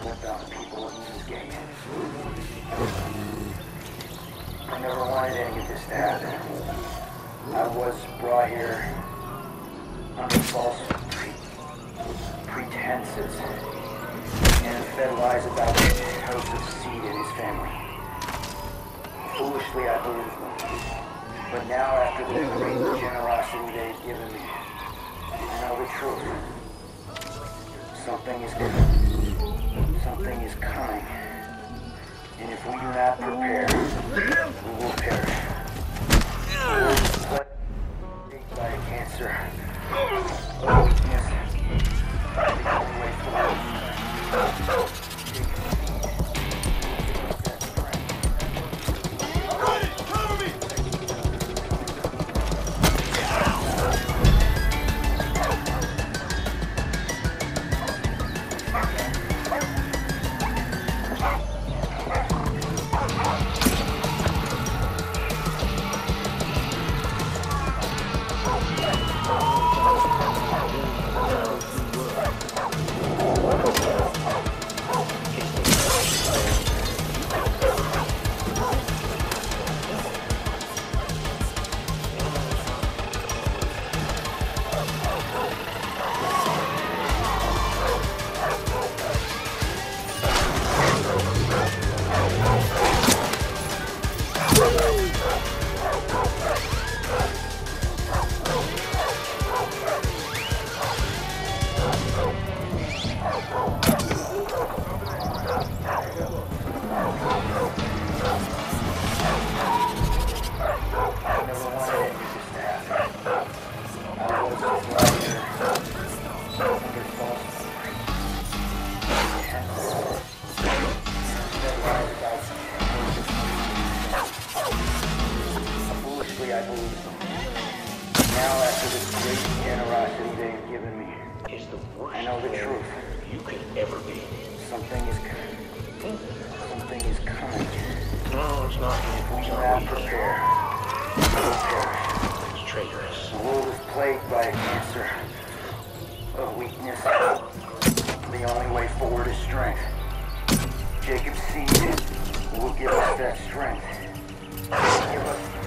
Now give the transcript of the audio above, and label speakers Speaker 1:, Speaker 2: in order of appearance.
Speaker 1: with the people of EVGA. I never wanted any of this to happen. I was brought here under false pretenses and fed lies about Joseph's seed in his family. Foolishly, I believed them. But now, after the great generosity they've given me, I know the truth. Something is different. Something is coming. And if we do not prepare, we will perish. What? By a cancer. A weakness. The only way forward. I believe them. Now, after this great generosity they've given me, I know the truth.
Speaker 2: You could ever be.
Speaker 1: Something is coming. Something is coming.
Speaker 2: No, it's not.
Speaker 1: If we do not prepare, we will perish.
Speaker 2: It's traitorous.
Speaker 1: The world is plagued by a cancer of weakness. The only way forward is strength. Jacob's seed will give us that strength. Give us